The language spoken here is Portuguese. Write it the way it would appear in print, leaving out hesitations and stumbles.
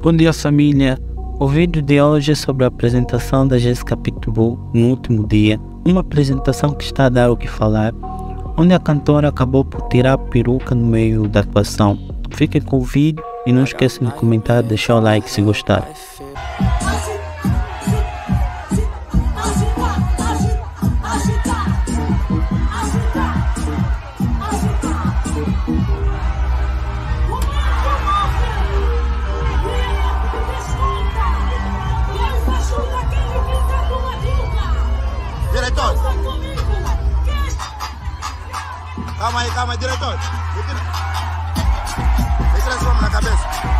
Bom dia, família. O vídeo de hoje é sobre a apresentação da Jessica Pitbull no último dia. Uma apresentação que está a dar o que falar, onde a cantora acabou por tirar a peruca no meio da atuação. Fiquem com o vídeo e não esqueçam de comentar e deixar o like se gostar. Diretor! Calma aí, diretor! Me transforma na cabeça!